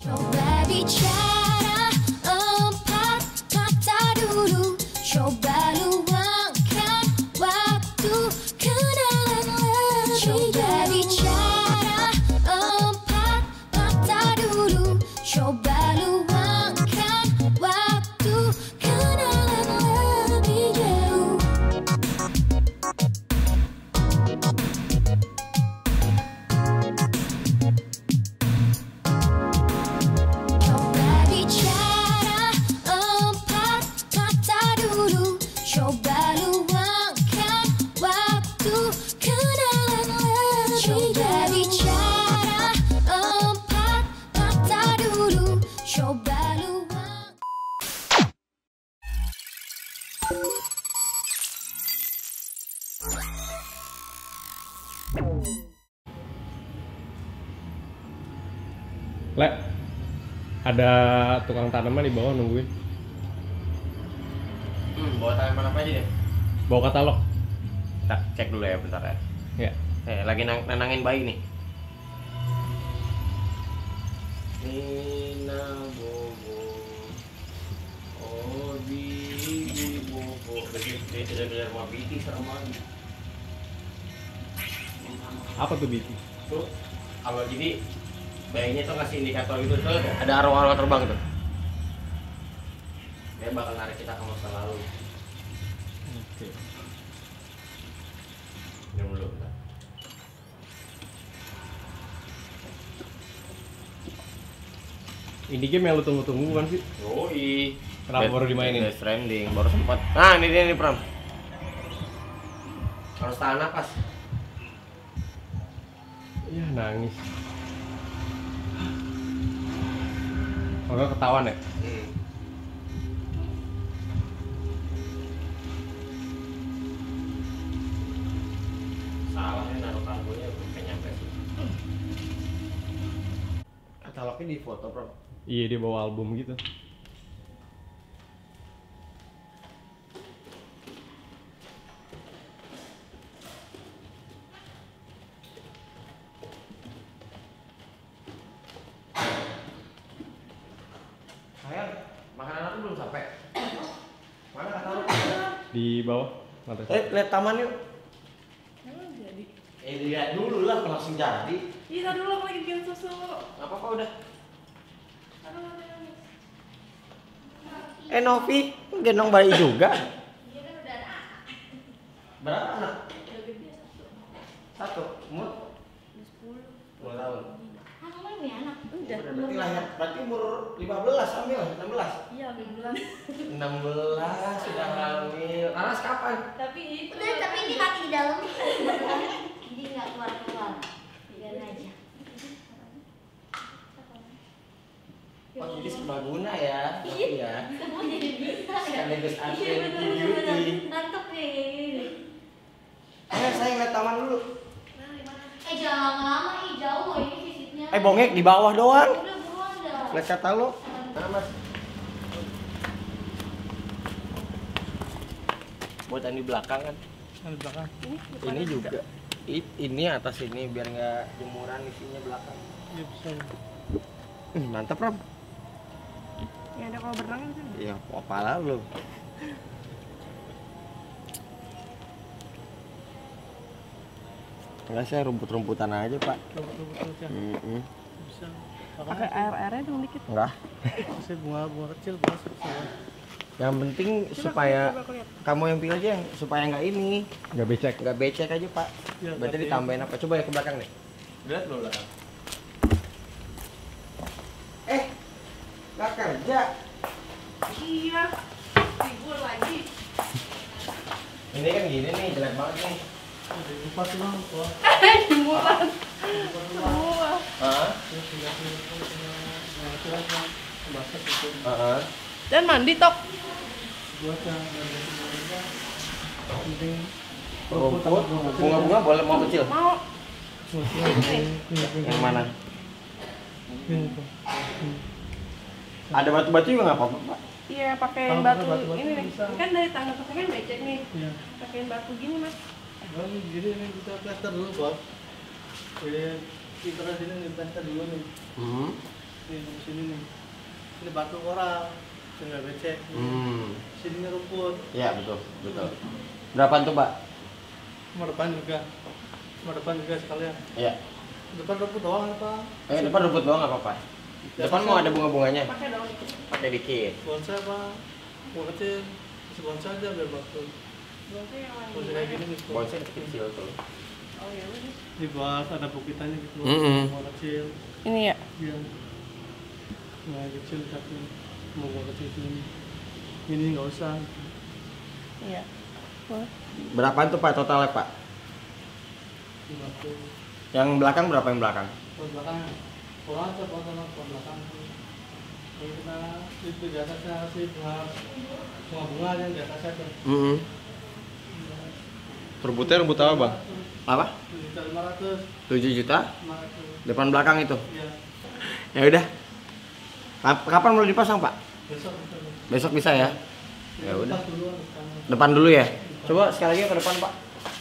Coba bicara empat mata dulu, coba luangkan waktu kenalan lebih. Coba bicara empat mata dulu, coba luangkan waktu kenalan lebih jauh. Coba bicara empat mata dulu, coba luangkan waktu kenalan lebih. Coba bicara empat mata dulu, coba luang. Le, ada tukang tanaman di bawah nungguin. Bawa tanaman apa aja deh? Bawa katalog. Tak cek dulu ya bentar ya. Ya. Lagi nanangin bayi nih. Nina bobo, oh bibi bobo, dia tidak mau biti sama lagi. Apa tuh BT? Tuh, kalau jadi bayinya tuh ngasih indikator gitu tuh ada arwah-arwah terbang tuh. Dia bakal narik kita ke masa lalu. Oke. Minum dulu. Bentar. Ini game yang lu tunggu-tunggu kan sih? Yoi. Kenapa baru dimainin? Death Stranding baru sempat. Nah, ini dia nih Pram. Harus tahan napas. Ya nangis. Kalau ketahuan ya? Salah nih naruh kargonya belum nyampe sih. Katalognya di foto, Pram. Iya, dia bawa album gitu. Sayang, makanan aku belum sampai. Mana katalog? Di bawah lantai satu. Lihat taman yuk. Emang jadi? Lihat dulu lah, langsung jadi. Iya, dulu aku lagi bikin susu. Gak apa-apa udah. Aduh, aduh. Novi, gendong bayi juga. Iya kan udah ada anak. Berapa anak? Udah gede satu. Satu. Umur? Udah 10. 10 tahun. Ah, kamu punya anak? Udah. Berarti lahir, berarti umur 15 hamil, 16. Iya, bulan. 16 sudah hamil. Aras kapan? Tapi itu. Udah, tapi ini mati di dalam. Jadi nggak keluar-keluar. Biarin aja. Oh, jadi serbaguna ya, Novi ya. Semua jadi bisa ya. Sekaligus Iya, atlet bener-bener. beauty. Nangkep nih kayak gini. Ayo saya ngeliat taman dulu. Nah, di mana? Jangan lama-lama, jauh loh ini visitnya. Bongek di bawah doang. Udah buruan dah. Lihat katalog. Mana mas? Buatan di belakang kan? Di belakang. Ini juga. Ini atas ini biar nggak jemuran isinya belakang. Iya bisa. Mantap Ram. Ya ada kalau berenang kan. Iya, kepala lu. Enggak sih, rumput-rumputan aja, Pak. Rumput-rumput aja. Bisa. Pakai air-airnya cuma dikit. Enggak. Bisa bunga-bunga kecil bisa. Yang penting supaya Coba aku lihat. kamu yang pilih aja, supaya nggak ini, Nggak becek. nggak becek aja, Pak. Ya, Berarti tapi- ditambahin apa? Coba ya ke belakang deh. Lihat dulu belakang. Nggak kerja. Iya. Libur lagi. Ini kan gini nih, jelek banget nih. Lupa tuh bang. Jemuran. Semua. Hah? Heeh. Dan mandi tok. Rumput, bunga-bunga boleh mau kecil. Mau. Yang mana? Ada batu-batu juga nggak apa-apa, Pak. Iya, pakein batu ini nih. Kan dari tangga ke kan becek nih. Iya. Pakein batu gini, Mas. Jadi ini kita plaster dulu, Pak. Jadi kita sini nih plaster dulu nih. Nih di sini nih. Ini batu koral, nggak becek. Sininya rumput. Iya betul. Berapaan tuh Pak? Mau depan juga sekalian. Iya. Depan rumput doang apa? Depan rumput doang nggak apa-apa. Depan mau ada bunga-bunganya. Pakai dong. Pakai dikit. Bonsai apa? Mau kecil, bonsai aja biar batu. Bonsai yang mana? Bonsai kayak gini nih. Bonsai kecil tuh. Oh ya udah. Di bawah ada bukitannya gitu. Mau kecil. Ini ya. Iya. Mau kecil tapi mau kecil ini. Ini nggak usah. Iya. Boleh. Berapaan tuh Pak totalnya Pak? 50. Yang belakang berapa yang belakang? Pohon belakang, pohon aja pohon sama pohon belakang. Ini kita itu di atasnya sih bunga yang di atasnya tuh. Rumputnya rumput apa Bang? Apa? 7.500. 7 juta? 500. Depan belakang itu. Iya. Ya udah. Kapan mulai dipasang Pak? Besok. Besok bisa ya? Ya udah. Lepas dulu, Depan dulu ya. Coba sekali lagi ke depan Pak.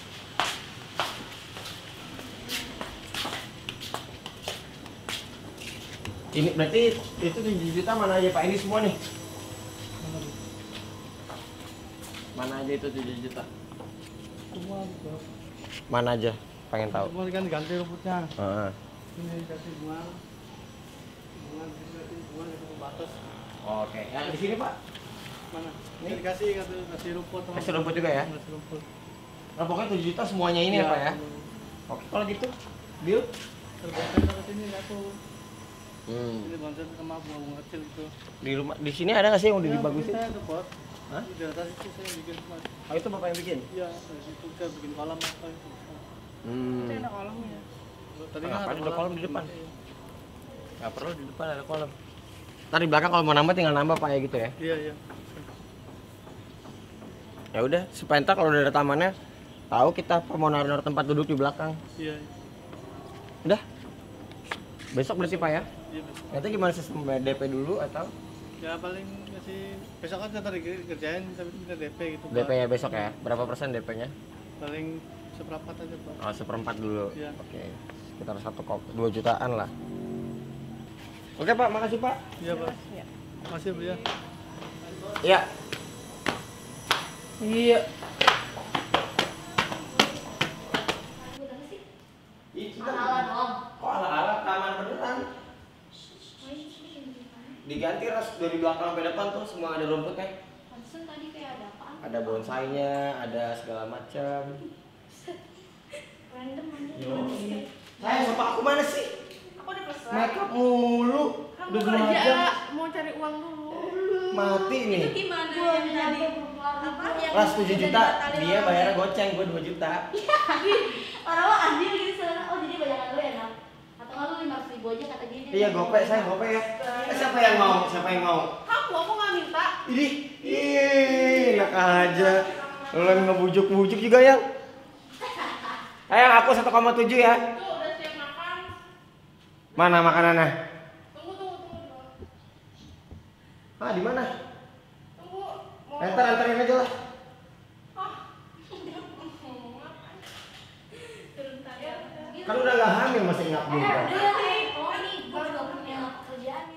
Ini berarti itu 7 juta mana aja Pak? Ini semua nih. Mana aja itu 7 juta? semua gitu. Mana aja? Pengen tahu. Semua kan diganti rumputnya. Heeh. Ini dikasih bunga dikasih bunga gitu batas. Oke. Yang di sini Pak? Mana? Ini? Ini kasih rumput. sama- Kasih rumput juga ya? Kasih rumput. Nah, pokoknya 7 juta semuanya ini ya Pak ya? Oke, kalau gitu deal. Terbongkar ke sini satu. Hmm. Ini bonsai sama bunga kecil gitu. Di rumah di sini ada nggak sih yang udah dibagusin? Saya ada pot. Hah? Di atas itu saya bikin semua. Oh itu Bapak yang bikin? Iya, dari situ saya bikin kolam apa itu. Itu ada kolomnya. Tadi Kenapa ada kolam di depan? Iya. Nggak perlu di depan ada kolam. Ntar di belakang kalau mau nambah tinggal nambah Pak ya gitu ya? Iya, iya. Ya udah, supaya ntar kalau udah ada tamannya tahu kita mau naruh tempat duduk di belakang. Iya. Udah. Besok berarti Pak ya? Iya, besok. Nanti gimana sistem DP dulu atau Ya paling kasih besok kan tadi kerjain tapi kita DP gitu. Pak. DP ya besok ya? Berapa persen DP-nya? Paling seperempat aja, Pak. Oh, 1/4 dulu. Iya. Oke. Sekitar 2 jutaan lah. Oke Pak, makasih Pak. Iya, Pak. Iya. Makasih, Bu ya. Iya. Iya. Ala dong. Kok ala-ala taman beneran? Diganti ras dari belakang sampai depan tuh semua ada rumputnya. Pantesan tadi kayak ada apaan? Ada bonsainya, ada segala macam. Random aja. Yo. Saya sama aku mana sih? Aku udah pesan. Makeup mulu. Kamu Udah kerja, jam. mau cari uang dulu. Mati nih. Itu gimana yang tadi? Apa yang Ras 7 udah juta, dibatalin dia orang? bayarnya goceng, gua 2 juta. Orang lo anjir gitu sekarang. Oh jadi bayangan lo ya nak? Atau nggak lo 500.000 aja kata dia. Iya, gope, saya gope ya. Siapa yang mau? Siapa yang mau? Aku nggak minta. Ini, enak aja. Lo yang ngebujuk-bujuk juga yang. Ayo aku 1,7 ya. Tuh udah siap makan. Mana makanannya? Tunggu. Ah, di mana? Tunggu. Mau Antarin aja lah. Kan udah gak hamil masih ngap juga. Oh ini gue juga punya kerjaannya.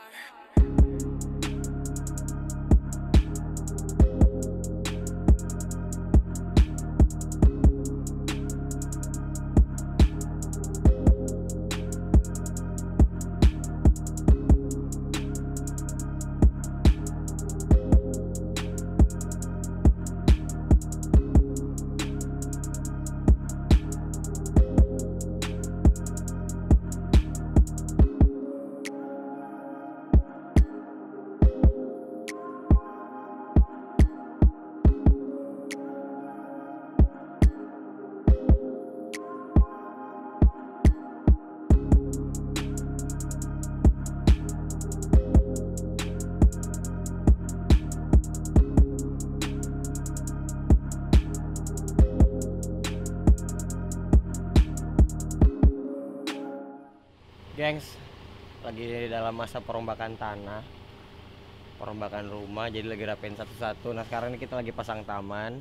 Gengs, lagi dalam masa perombakan tanah, perombakan rumah, jadi lagi rapiin satu-satu. Nah sekarang ini kita lagi pasang taman.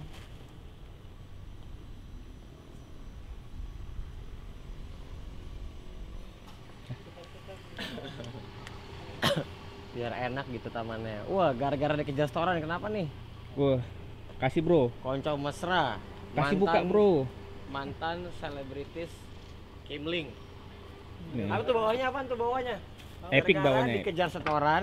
biar enak gitu tamannya. Wah, gara-gara dikejar setoran kenapa nih? Wah, kasih bro. Konco mesra. Kasih buka bro. Mantan selebritis Kimling. Nih. Apa tuh bawahnya? Apaan tuh bawahnya? Epic Gara-gara bawahnya. dikejar setoran,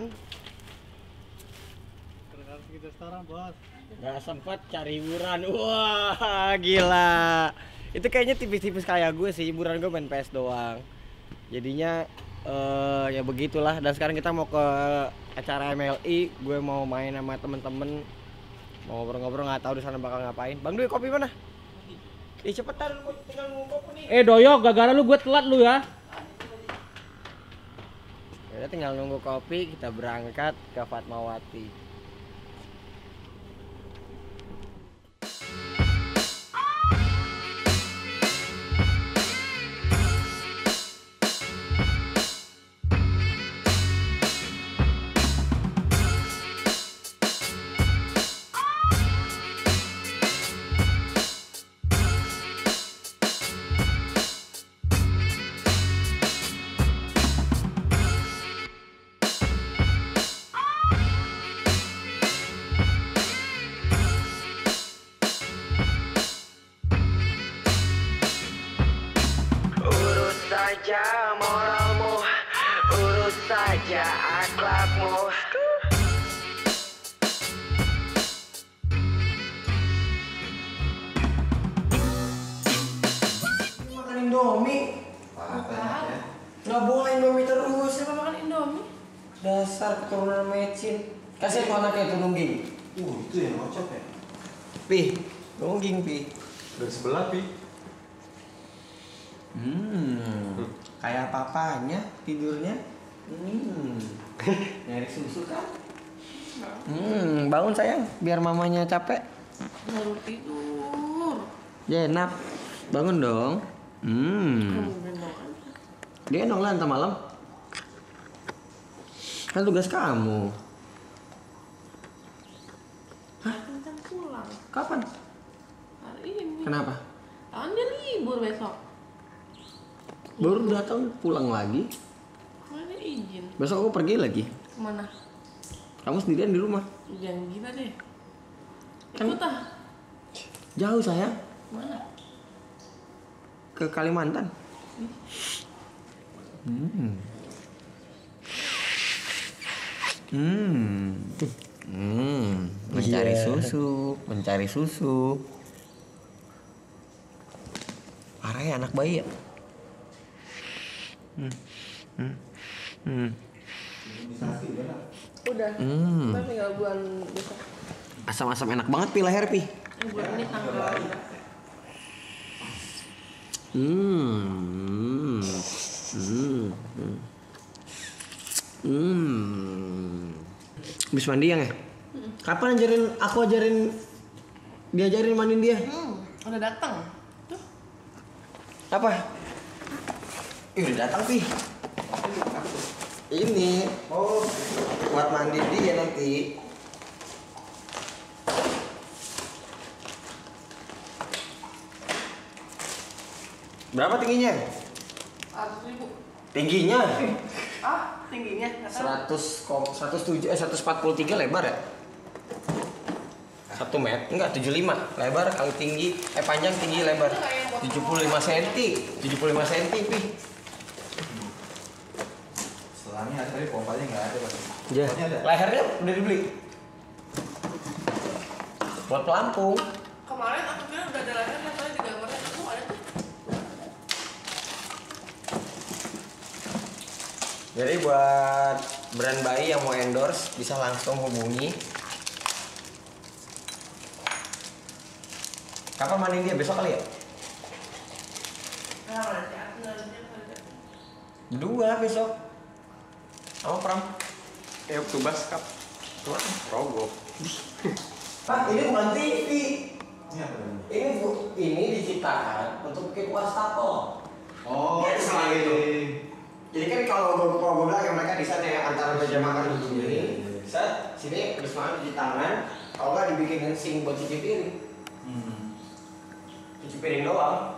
Terus kita sekarang bos. nggak sempet cari hiburan. Wah, gila. Itu kayaknya tipis-tipis kayak gue sih. Hiburan gue main PS doang. Jadinya ya begitulah. Dan sekarang kita mau ke acara MLI. Gue mau main sama temen-temen. Mau ngobrol-ngobrol, nggak tahu di sana bakal ngapain. Bang Dwi, kopi mana? Ih, cepetan, gue tinggal nunggu kopi nih. Doyok, gara-gara lu gue telat lu ya. Ya, tinggal nunggu kopi, kita berangkat ke Fatmawati. Urus saja moralmu, urus saja akhlakmu. Makan Indomie. Nggak boleh Indomie terus. Siapa makan Indomie? Dasar keturunan mecin. Kasih tuh anaknya itu nungging. Itu yang ngocok ya? Pi, nungging pi. Dari sebelah, Pi. Kayak papanya tidurnya. Nyari susu kan? Bangun sayang, biar mamanya capek. Baru tidur. Jenap, bangun dong. Kamu gendong kan? Dia dong lah ntar malam. Kan tugas kamu. Kan pulang. Kapan? Hari ini. Kenapa? Kan dia libur besok. Baru datang pulang lagi. Mana izin? Besok aku pergi lagi. Kemana? Kamu sendirian di rumah. Jangan gila deh. Kan- Ikut ah. Jauh sayang. Mana? Ke Kalimantan. Mencari susu, mencari susu. Parah ya anak bayi ya. Udah. Kita tinggal bulan besok. Asam-asam enak banget pi leher pi. Bulan ini tanggal. Habis mandi yang ya? Kapan diajarin mandiin dia? Udah datang. Tuh. Apa? Udah datang pi. Ini buat mandi dia nanti. Berapa tingginya? 100.000. Tingginya Ah, tingginya. 143 lebar ya? 1 meter? Enggak, 75 lebar kali tinggi, panjang tinggi lebar 75 cm 75 cm pi. Selangnya tapi pompanya nggak ada, Pak. Ya. Pompanya ada. Lehernya udah dibeli buat pelampung. Kemarin aku kira udah ada lehernya, soalnya di gambarnya aku ada tuh. Jadi buat brand bayi yang mau endorse bisa langsung hubungi. Kapan mandiin dia? Besok kali ya? Nah, nanti aku nanti. Berdua besok. Sama Pram. Tubas kap. Rogo. Pak, ini bukan TV. Ini apa namanya? Ini diciptakan untuk bikin wastafel. Oh, Ya, selain itu. Jadi kan kalau gue bilang yang mereka di sana yang antara meja makan begini, set sini habis makan cuci tangan, kalau nggak dibikinin sink buat cuci piring, cuci piring doang.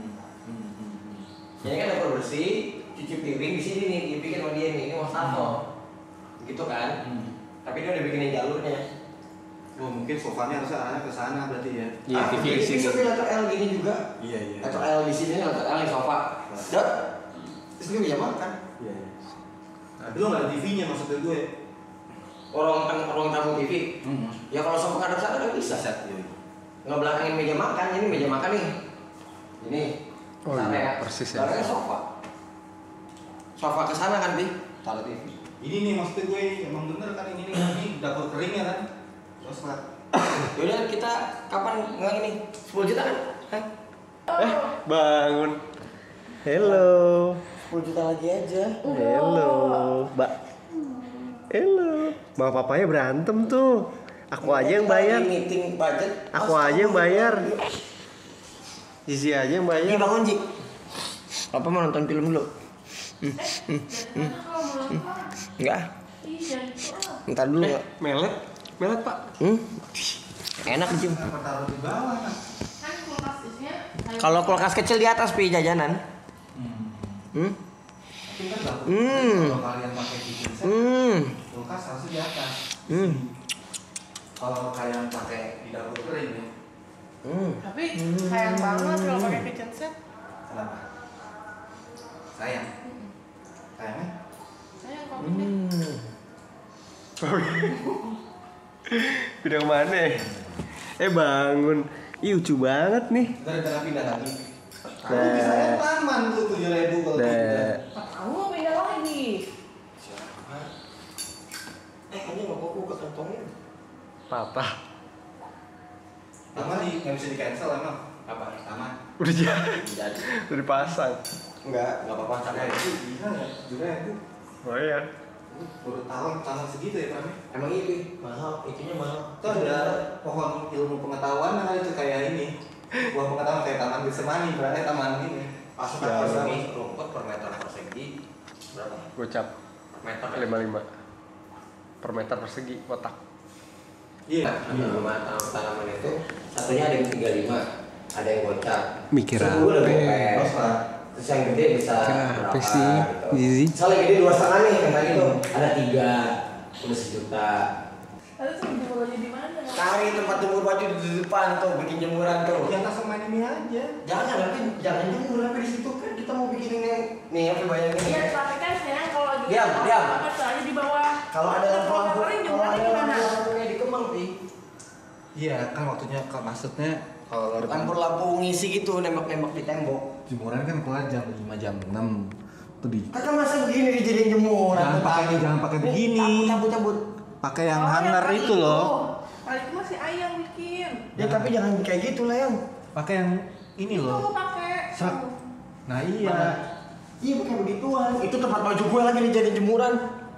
Jadi kan dapur bersih, cuci piring di sini nih, dibikin sama dia nih, ini wastafel, gitu kan? duduknya. Oh, mungkin sofanya harusnya arahnya ke sana berarti ya. Iya, TV di sini. Bisa letter L gini juga. Iya, iya. Letter L di sini, letter L di sofa. Dan di sini meja makan. Iya. Tapi lo nggak ada TV-nya maksudnya gue. Ruang tamu TV. Ya kalau sofa ngadep sana kan bisa. Iya. Nggak belakangin meja makan, ini meja makan nih. Ini. Oh sana iya, ya. persis ya. Belakangnya sofa. Sofa ke sana kan, Bi? Taruh TV. Ini nih maksudnya gue emang bener kan ini dapur keringnya kan. Terus lah. Yaudah kita kapan nggak ini? 10 juta kan? Hah? Bangun. Hello. 10 juta lagi aja. Hello, Mbak. Hello. Mama papanya berantem tuh. Aku aja yang bayar. Meeting budget. Aku aja yang bayar. Zizi aja yang Ji bayar. bangun Ji. Papa mau nonton film dulu. Enggak. Ntar dulu ya. Melet. Melet, Pak. Enak Jim. Kenapa taruh di bawah? Nah? Kan kulkas isinya sayur. Kalau kulkas kecil di atas pi jajanan. Tapi kan dapur kering kalau kalian pakai kitchen set, kulkas harusnya di atas. Kalau kalian pakai di dapur kering ya. Tapi sayang banget kalau pakai kitchen set. Kenapa? Sayang. Sayangnya? Sayang kalau Pindah kemana ya? Bangun. Ih, lucu banget nih. Gara-gara pindah lagi. Nah. Bisa ya taman tuh 7.000 kalau Nah. pindah. kamu mau pindah lagi. Ini nggak mau ke kantongnya. Papa. Taman nggak bisa di cancel emang. Apa? Taman. Udah jadi. Jadi. Udah dipasang. Nggak apa-apa sama Itu gila ya? 7.000. Oh iya. Baru tahu taman segitu ya Prami? Emang itu mahal, itunya mahal. Itu ada pohon ilmu pengetahuan kan itu kayak ini. Buah pengetahuan kayak taman Getsemani, berarti taman ini. Pasang Ya, persegi, rumput per meter persegi berapa? Gocap Per meter. 55 per meter persegi kotak. Iya. Rumah tanaman itu satunya ada yang 35, ada yang gocap. Mikir Sepuluh udah apa? gopek. Terus lah. Terus yang gede bisa Kira apa berapa sih, gitu. Zizi? Misalnya yang gede 2,5 nih, yang tadi tuh ada 3, udah 1 juta. Lalu tuh jemurnya di mana? Cari tempat jemur baju di depan tuh, bikin jemuran tuh. Ya langsung main ini aja. Jangan, tapi jangan jemur, tapi di situ kan kita mau bikin ini. Nih, apa bayangin Iya, ini. tapi kan sayang kalau lagi Diam, diam. apa aja di bawah. Kalau ada lampu-lampu, Kalau kalau jemurannya ada gimana? lampu-lampu kayak di Kemang, Pi. Iya, kan waktunya maksudnya kalau Lampu-lampu ngisi gitu, nembak-nembak di tembok. jemuran kan keluar jam 5 jam 6. Tuh di Kakak masa begini dijadiin jemuran? jangan pakai begini. Cabut-cabut. Pakai yang Oh, hanger kali itu loh. Kali itu masih ayam bikin. Ya tapi jangan kayak gitu lah yang. Pakai yang ini Itu loh. pakai. Serak. Nah iya. Iya pakai begituan. Itu tempat baju gue lagi dijadiin jemuran.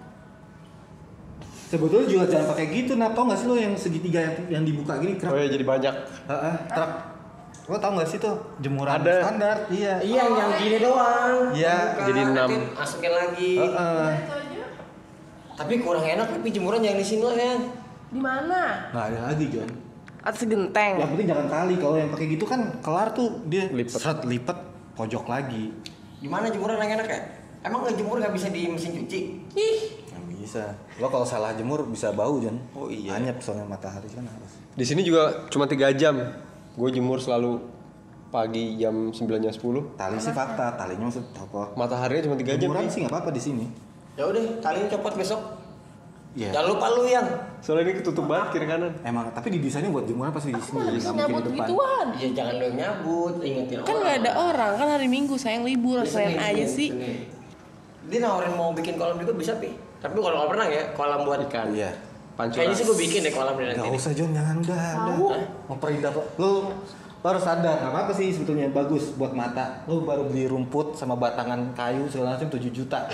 Sebetulnya juga jangan pakai gitu, nah tau gak sih lo yang segitiga yang dibuka gini Oh iya, jadi banyak. truk. Lo tau gak sih tuh jemuran Ada. standar? Iya. Iya yang gini doang. Iya, Buka, jadi 6. nanti masukin lagi. Itu aja. Tapi kurang enak tapi jemuran jangan di sini lah sayang. Di mana? Nggak ada lagi John. Atas genteng. Yang penting jangan tali, kalau yang pakai gitu kan kelar tuh dia Lipet. lipet pojok lagi. Di mana jemuran yang enak ya? Emang nggak jemur nggak bisa di mesin cuci? Ih, Nggak bisa. Lo kalau salah jemur bisa bau John. Oh iya. Anyep soalnya matahari kan harus. Di sini juga cuma 3 jam. Gue jemur selalu pagi jam 9 jam 10. Tali sih fakta, talinya maksud apa? Mataharinya cuma 3 jam. Jemuran Pi. sih nggak apa-apa di sini. Ya udah, kalian copot besok. Iya. Jangan lupa lu yang. Soalnya ini ketutup banget kiri kanan. Emang tapi didesainnya buat jemuran pasti di sini. habis nggak mungkin nyabut di depan. gituan. Ya jangan lu yang nyabut, ingetin Kan nggak ada orang. orang, kan hari Minggu sayang libur, Ya, selain Senin, aja Senin, sih. Senin. Dia nawarin mau bikin kolam juga bisa pi. Tapi kalau kolam renang ya, kolam buat Ikan. Iya. Pancuran. Kayaknya sih gue bikin deh kolam di nanti. Gak usah John, jangan udah. Tahu. Mau perindah kok. Lo harus sadar, gak apa-apa sih sebetulnya bagus buat mata. Lo baru beli rumput sama batangan kayu segala macam 7 juta.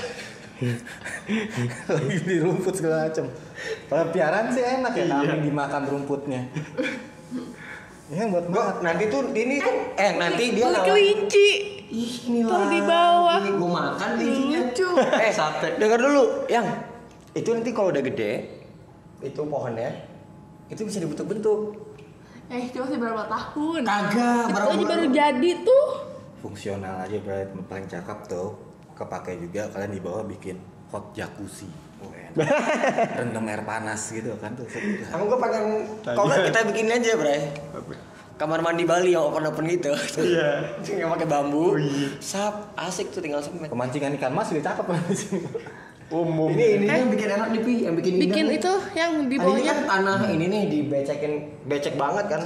Lagi beli rumput segala macam. Kalau piaraan sih enak ya, kambing dimakan rumputnya. Ya buat mata. Nanti tuh ini tuh nanti dia Beli nawarin. kelinci. Ih, ini Taruh di bawah. Gue makan kelincinya. Lucu. Sate. Dengar dulu, yang itu nanti kalau udah gede, itu pohonnya, itu bisa dibentuk-bentuk. Itu masih berapa tahun? Kagak, Itu berapa aja bulan? baru jadi tuh. Fungsional aja berarti paling cakep tuh. Kepake juga kalian di bawah bikin hot jacuzzi. Oh, enak. Rendam air panas gitu kan tuh. Kamu gue pengen, kalau nggak kita bikin aja, Bray. Kamar mandi Bali yang open gitu. Iya. Yang pakai bambu. Sap, asik tuh tinggal semen. Pemancingan ikan mas udah cakep kan di sini. Umum. Ini yang bikin enak nih, Pi, yang bikin indah. Bikin nih. itu yang di Ini bawahnya. kan tanah ini nih dibecekin, becek banget kan.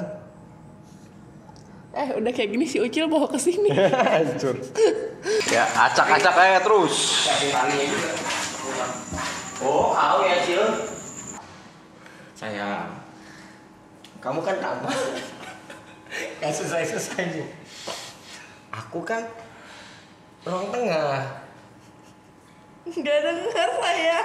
Udah kayak gini si Ucil bawa ke sini. Hancur. Ya, acak-acak aja terus. Oh, tahu ya, Cil. Sayang. Kamu kan tambah. Gak selesai-selesai. Aku kan ruang tengah. Gak denger sayang.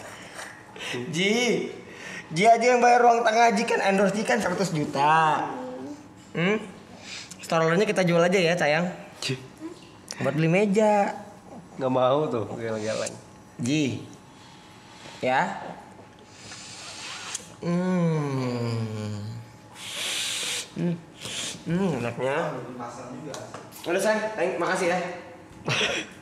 Ji aja yang bayar ruang tengah. Ji kan endorse Ji kan 100 juta. Storernya kita jual aja ya sayang. Buat beli meja. Nggak mau tuh geleng-geleng. Ji ya. Enaknya. Udah sayang, makasih ya.